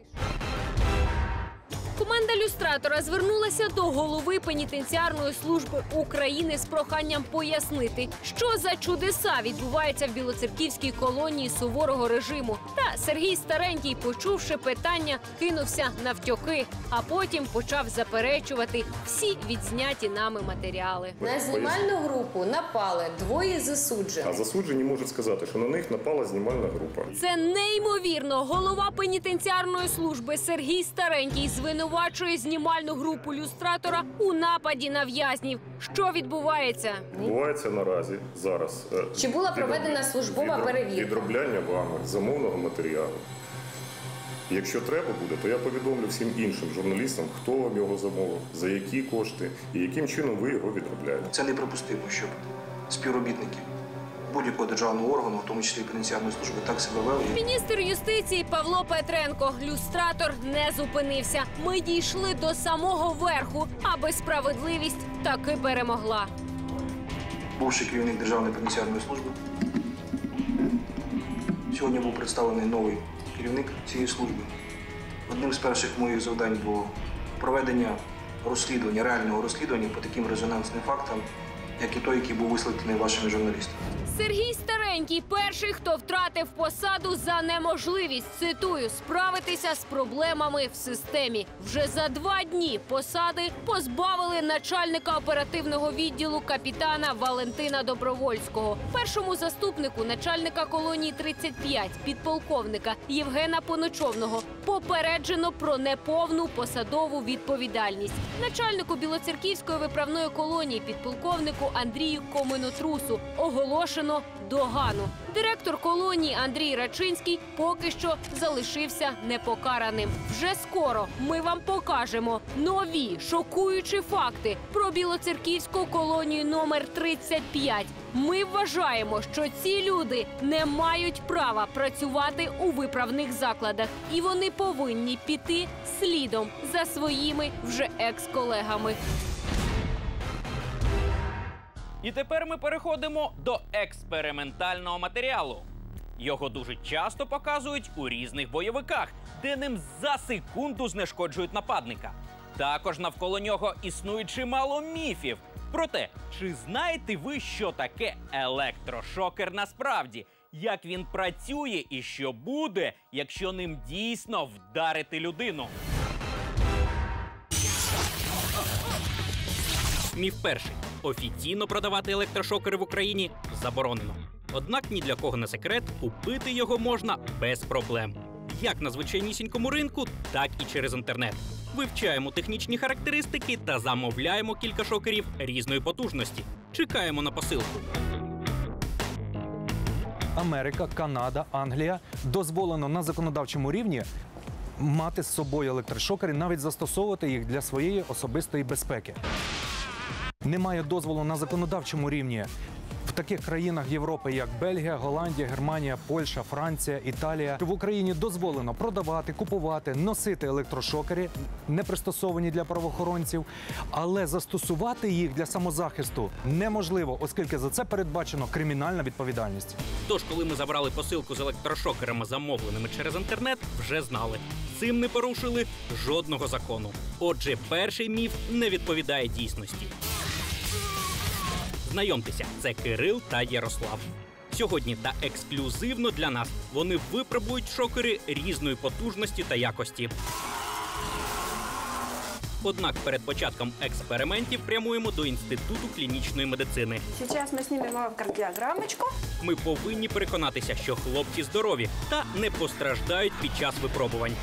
Команда люстратора звернулася до голови пенітенціарної служби України з проханням пояснити, що за чудеса відбуваються в білоцерківській колонії суворого режиму. Та Сергій Старенький, почувши питання, кинувся навтьоки, а потім почав заперечувати всі відзняті нами матеріали. На знімальну групу напали двоє засуджених. А засуджені можуть сказати, що на них напала знімальна група. Це неймовірно. Голова пенітенціарної служби Сергій Старенький звинувачує знімальну групу люстратора у нападі на в'язнів. Що відбувається? Відбувається наразі зараз. е, Чи була відроб- проведена службова відроб- перевірка? Відробляння вами замовного матеріалу. Якщо треба буде, то я повідомлю всім іншим журналістам, хто вам його замовив, за які кошти і яким чином ви його відробляєте. Це неприпустимо, щоб співробітники будь-якого державного органу, в тому числі і пенітенціарної служби, так себе вели. Міністр юстиції Павло Петренко. Люстратор не зупинився. Ми дійшли до самого верху, аби справедливість таки перемогла. Бувший керівник Державної пенітенціарної служби. Сьогодні був представлений новий керівник цієї служби. Одним з перших моїх завдань було проведення розслідування, реального розслідування по таким резонансним фактам, як і той, який був висвітлений вашими журналістами. Сергій Старенький – перший, хто втратив посаду за неможливість, цитую, справитися з проблемами в системі. Вже за два дні посади позбавили начальника оперативного відділу капітана Валентина Добровольського. Першому заступнику начальника колонії тридцять п'ять, підполковника Євгена Поночовного, попереджено про неповну посадову відповідальність. Начальнику Білоцерківської виправної колонії, підполковнику Андрію Коминотрусу, оголошено догану. Директор колонії Андрій Рачинський поки що залишився непокараним. Вже скоро ми вам покажемо нові шокуючі факти про Білоцерківську колонію номер тридцять п'ять. Ми вважаємо, що ці люди не мають права працювати у виправних закладах. І вони повинні піти слідом за своїми вже екс-колегами. І тепер ми переходимо до експериментального матеріалу. Його дуже часто показують у різних бойовиках, де ним за секунду знешкоджують нападника. Також навколо нього існує чимало міфів. Проте, чи знаєте ви, що таке електрошокер насправді? Як він працює і що буде, якщо ним дійсно вдарити людину? Міф перший. Офіційно продавати електрошокери в Україні заборонено. Однак ні для кого не секрет, купити його можна без проблем. Як на звичайнісінькому ринку, так і через інтернет. Вивчаємо технічні характеристики та замовляємо кілька шокерів різної потужності. Чекаємо на посилку. Америка, Канада, Англія дозволено на законодавчому рівні мати з собою електрошокери, навіть застосовувати їх для своєї особистої безпеки. Немає дозволу на законодавчому рівні в таких країнах Європи, як Бельгія, Голландія, Германія, Польща, Франція, Італія. В Україні дозволено продавати, купувати, носити електрошокери, не пристосовані для правоохоронців, але застосувати їх для самозахисту неможливо, оскільки за це передбачено кримінальна відповідальність. Тож, коли ми забрали посилку з електрошокерами, замовленими через інтернет, вже знали. Цим не порушили жодного закону. Отже, перший міф не відповідає дійсності. Знайомтеся, це Кирил та Ярослав. Сьогодні та ексклюзивно для нас вони випробують шокери різної потужності та якості. Однак перед початком експериментів прямуємо до Інституту клінічної медицини. Зараз ми знімемо кардіограмочку. Ми повинні переконатися, що хлопці здорові та не постраждають під час випробувань.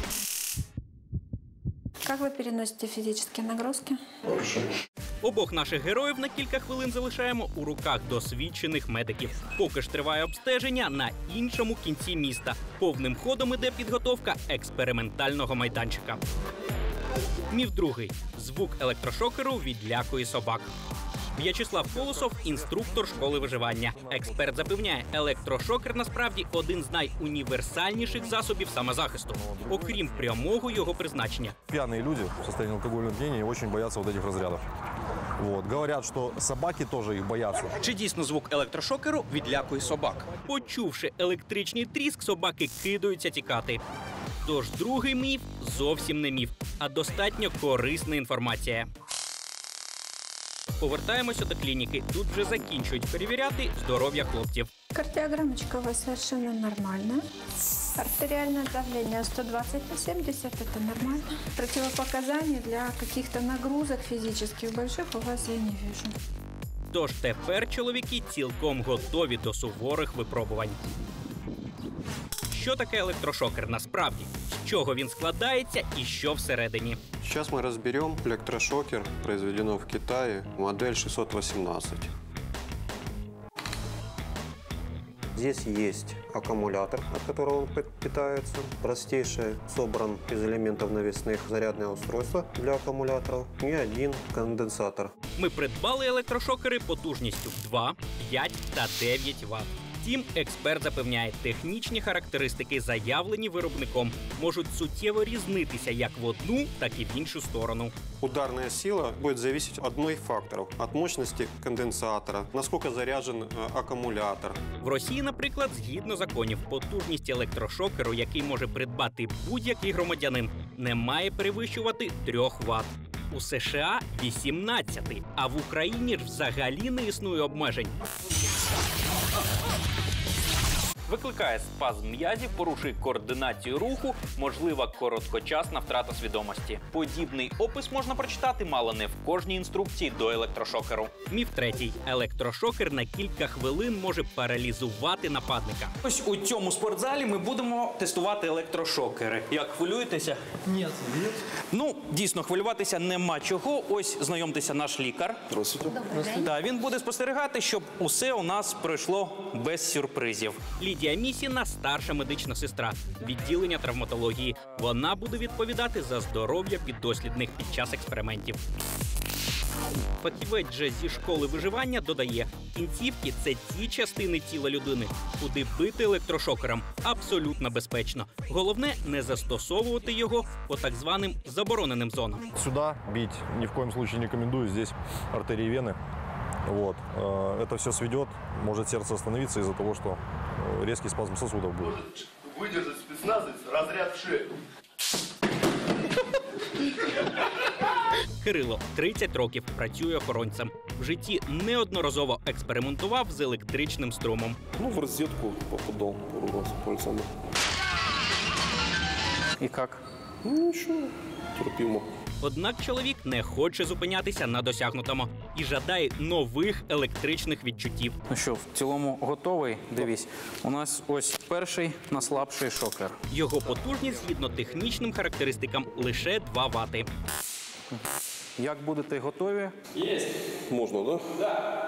Як ви переносите фізичні нагрузки? Обох наших героїв на кілька хвилин залишаємо у руках досвідчених медиків. Поки ж триває обстеження на іншому кінці міста. Повним ходом іде підготовка експериментального майданчика. Міф другий. Звук електрошокеру відлякує собак. В'ячеслав Колосов – інструктор школи виживання. Експерт запевняє, електрошокер насправді один з найуніверсальніших засобів самозахисту, окрім прямого його призначення. Пьяные люди в состоянии алкогольного опьянения очень боятся вот этих разрядов. Вот. Говорят, что собаки тоже их боятся. Чи дійсно звук електрошокеру відлякує собак? Почувши електричний тріск, собаки кидаються тікати. Тож другий міф зовсім не міф, а достатньо корисна інформація. Повертаємося до клініки. Тут вже закінчують перевіряти здоров'я хлопців. Кардиограммочка у вас совершенно нормальна. Артериальное давление сто двадцать на семьдесят – это нормально. Противопоказаний для каких-то нагрузок физических больших у вас я не вижу. Тож тепер чоловіки цілком готові до суворих випробувань. Що таке електрошокер насправді? З чого він складається і що всередині? Сейчас мы разберем электрошокер, произведено в Китае, модель шестьсот восемнадцать. Здесь есть аккумулятор, от которого он питается. Простейшее, собран из элементов навесных, зарядное устройство для аккумуляторов и один конденсатор. Ми придбали електрошокери потужністю в два, п'ять та дев'ять ватт. Втім, експерт запевняє, технічні характеристики, заявлені виробником, можуть суттєво різнитися як в одну, так і в іншу сторону. Ударная сила будет зависеть от одной факторов – от мощности конденсатора, насколько заряжен аккумулятор. В Росії, наприклад, згідно законів, потужність електрошокеру, який може придбати будь-який громадянин, не має перевищувати трьох ватт. У США – вісімнадцять, а в Україні ж взагалі не існує обмежень. Викликає спазм м'язів, порушує координацію руху, можлива короткочасна втрата свідомості. Подібний опис можна прочитати мало не в кожній інструкції до електрошокеру. Міф третій. Електрошокер на кілька хвилин може паралізувати нападника. Ось у цьому спортзалі ми будемо тестувати електрошокери. Як, хвилюєтеся? Ні. Ну, дійсно, хвилюватися нема чого. Ось, знайомтеся, наш лікар. Здравствуйте. Так, він буде спостерігати, щоб усе у нас пройшло без сюрпризів. Лідія Місіна – старша медична сестра відділення травматології. Вона буде відповідати за здоров'я піддослідних під час експериментів. Фахівець же зі школи виживання додає, кінцівки – це ті частини тіла людини, куди бити електрошокером абсолютно безпечно. Головне – не застосовувати його по так званим забороненим зонам. Сюда бить ни в коем случае не рекомендую. Здесь артерии и вены. Вот. Э, Это все сведет, может сердце остановиться из-за того, что э, резкий спазм сосудов будет. Выдержать спецназовец разряд в шею. Кирило тридцять років працює охоронцем. В житті неодноразово експериментував з електричним струмом. Ну, в розетку попадал пару раз пальцами. І як? Ну, нічого, терпимо. Однак чоловік не хоче зупинятися на досягнутому і жадає нових електричних відчуттів. Ну що, в цілому готовий? Дивись, у нас ось перший наслабший шокер. Його потужність згідно технічним характеристикам лише два вати. Як будете готові? Є. Можна, так? Да? Так.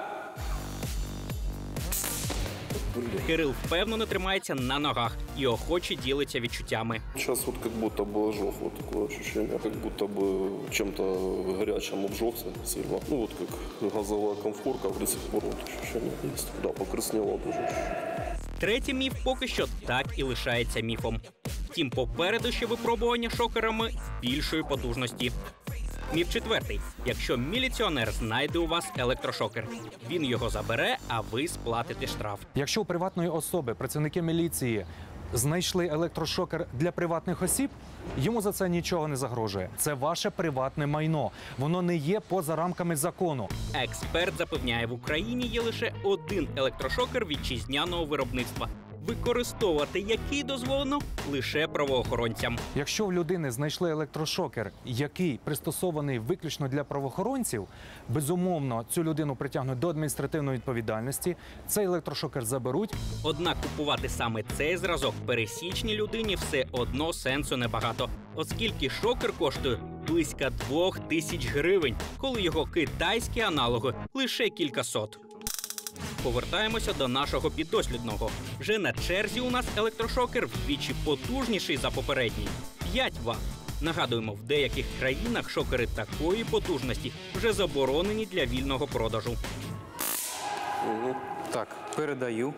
Кирил впевнено тримається на ногах і охоче ділиться відчуттями. Сейчас вот как будто бы ожог, вот такое ощущение, как будто бы чем-то горячим обжегся сильно. Ну вот как газовая комфорка, до сих пор вот ощущение есть. Да, покраснело дуже. Третій міф поки що так і лишається міфом. Втім, попереду ще випробування шокерами більшої потужності. Міф четвертий. Якщо міліціонер знайде у вас електрошокер, він його забере, а ви сплатите штраф. Якщо у приватної особи працівники міліції знайшли електрошокер для приватних осіб, йому за це нічого не загрожує. Це ваше приватне майно. Воно не є поза рамками закону. Експерт запевняє, в Україні є лише один електрошокер вітчизняного виробництва, використовувати який дозволено лише правоохоронцям. Якщо в людини знайшли електрошокер, який пристосований виключно для правоохоронців, безумовно, цю людину притягнуть до адміністративної відповідальності, цей електрошокер заберуть. Однак купувати саме цей зразок пересічній людині все одно сенсу небагато, оскільки шокер коштує близько двох тисяч гривень, коли його китайські аналоги лише кількасот. Повертаємося до нашого піддослідного. Вже на черзі у нас електрошокер вдвічі потужніший за попередній – п'ять ват. Нагадуємо, в деяких країнах шокери такої потужності вже заборонені для вільного продажу. Угу. Так, передаю.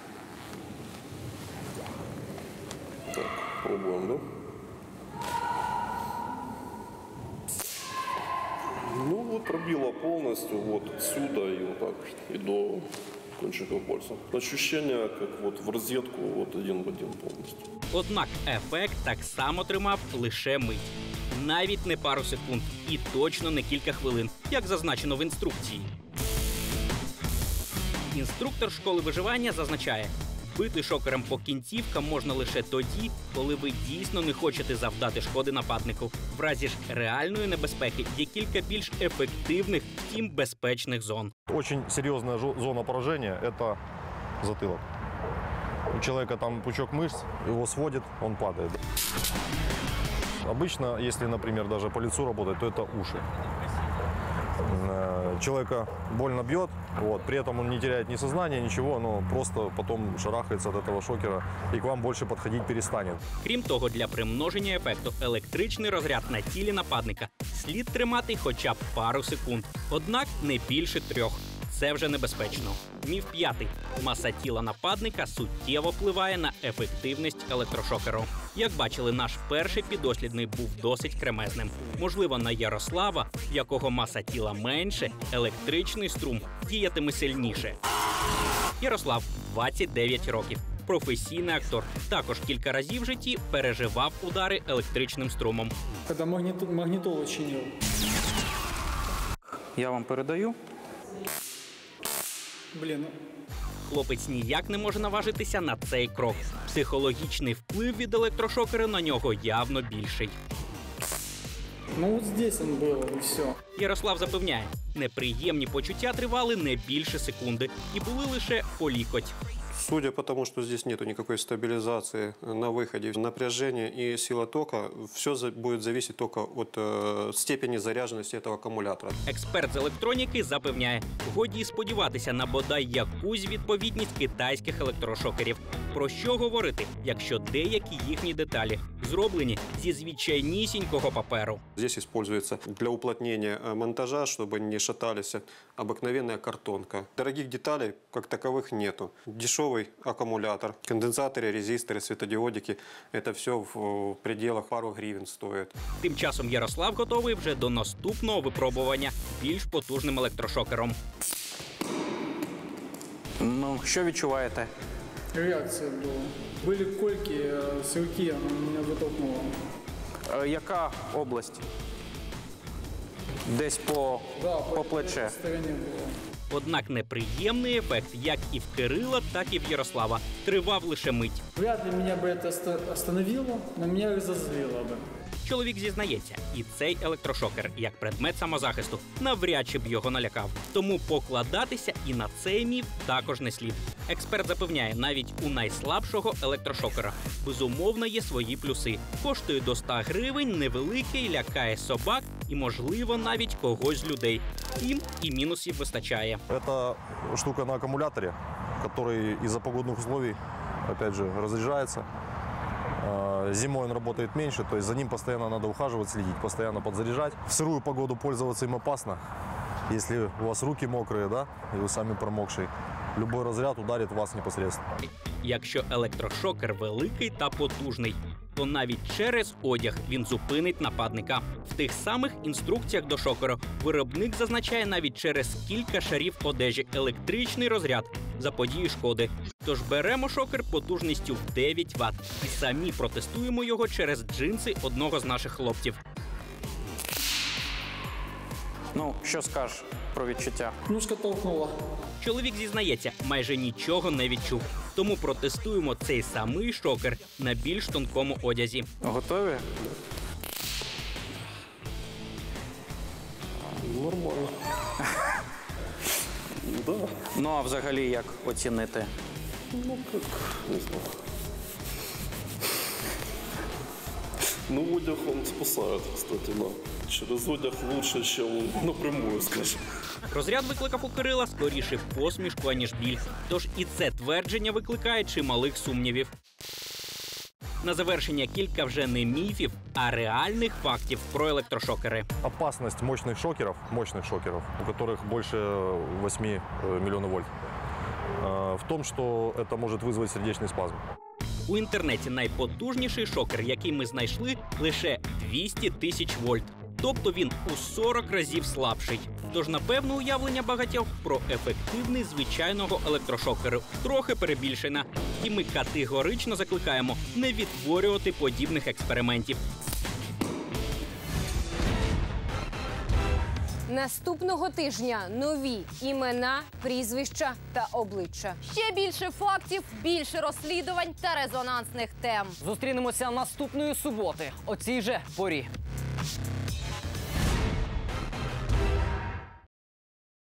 Так, пробуємо, да? Ну вот пробило полностью вот отсюда и вот так и до кончиков пальца. Ощущение, как вот в розетку, вот один в один полностью. Однак ефект так само тримав лише мить. Навіть не пару секунд і точно не кілька хвилин, як зазначено в інструкції. Інструктор школи виживання зазначає, бити шокером по кінцівкам можна лише тоді, коли ви дійсно не хочете завдати шкоди нападнику. В разі ж реальної небезпеки є кілька більш ефективних, втім безпечних зон. Очень серьезная зона поражения – это затылок. У человека там пучок мышц, его сводит, он падает. Обычно, если, например, даже по лицу работать, то это уши. Человека больно бьет, вот, при этом он не теряет ни сознания, ничего, но просто потом шарахается от этого шокера и к вам больше подходить перестанет. Крім того, для примноження ефекту електричний розряд на тілі нападника слід тримати хоча б пару секунд, однак не більше трьох. Це вже небезпечно. Міф п'ятий. Маса тіла нападника суттєво впливає на ефективність електрошокеру. Як бачили, наш перший піддослідний був досить кремезним. Можливо, на Ярослава, в якого маса тіла менше, електричний струм діятиме сильніше. Ярослав, двадцять дев'ять років. Професійний актор. Також кілька разів в житті переживав удари електричним струмом. Коли магнітолу, магнітолу чинив. Я вам передаю. Блін. Хлопець ніяк не може наважитися на цей крок. Психологічний вплив від електрошокера на нього явно більший. Ну, от здесь він був, і все. Ярослав запевняє, неприємні почуття тривали не більше секунди і були лише по лікоть. Судя по тому, что здесь нет никакой стабилизации на выходе, напряжение и сила тока, все будет зависеть только от э, степени заряженности этого аккумулятора. Експерт з електроніки запевняє, годі й сподіватися на бодай якусь відповідність китайських електрошокерів. Про що говорити, якщо деякі їхні деталі зроблені зі звичайнісінького паперу? Здесь используется для уплотнения монтажа, чтобы не шатались, обыкновенная картонка. Дорогих деталей как таковых нету. Дешевый аккумулятор, конденсаторы, резисторы, светодиодики – это все в пределах пару гривен стоит. Тим часом Ярослав готовий вже до наступного випробування більш потужним електрошокером. Ну, що відчуваєте? Реакция была. Были кольки, э, силки, она меня вытолкнула. Е, Яка область? Десь по, Да, по плече. этой стороне было. Однак неприємний ефект, як і в Кирила, так і в Ярослава, тривав лише мить. Вряд ли меня бы это оста- остановило, но меня разозлило бы. Чоловік зізнається, і цей електрошокер, як предмет самозахисту, навряд чи б його налякав. Тому покладатися і на цей міф також не слід. Експерт запевняє, навіть у найслабшого електрошокера безумовно є свої плюси. Коштує до ста гривень, невеликий, лякає собак і, можливо, навіть когось з людей. Втім, і мінусів вистачає. Это штука на аккумуляторе, который из-за погодных условий, опять же, разряжается. Э, Зимой он работает меньше, то есть за ним постоянно надо ухаживать, следить, постоянно подзаряжать. В сырую погоду пользоваться им опасно. Если у вас руки мокрые, да, и вы сами промокшие, любой разряд ударит вас непосредственно. Якщо електрошокер великий та потужний, то навіть через одяг він зупинить нападника. В тих самих інструкціях до шокеру виробник зазначає навіть через кілька шарів одежі електричний розряд заподіює шкоди. Тож беремо шокер потужністю в дев'ять ватт і самі протестуємо його через джинси одного з наших хлопців. Ну, що скажеш про відчуття? Ножка толкнула. Чоловік зізнається, майже нічого не відчув. Тому протестуємо цей самий шокер на більш тонкому одязі. Готові? Нормально. Да. Ну, а взагалі як оцінити? Ну, как, не знаю. Ну, одяг он спасает, кстати, да. Через одяг лучше, чем напрямую, скажем. Розряд викликав у Кирила скоріше посмішку, аніж біль. Тож і це твердження викликає чималих сумнівів. На завершення кілька вже не міфів, а реальних фактів про електрошокери. Опасность мощных шокеров, мощных шокеров, у которых больше восьми миллионов вольт, э, в том, что это может вызвать сердечный спазм. У інтернеті найпотужніший шокер, який ми знайшли, лише двісті тисяч вольт. Тобто він у сорок разів слабший. Тож, напевно, уявлення багатьох про ефективність звичайного електрошокеру трохи перебільшена. І ми категорично закликаємо не відтворювати подібних експериментів. Наступного тижня нові імена, прізвища та обличчя. Ще більше фактів, більше розслідувань та резонансних тем. Зустрінемося наступної суботи о цій же порі.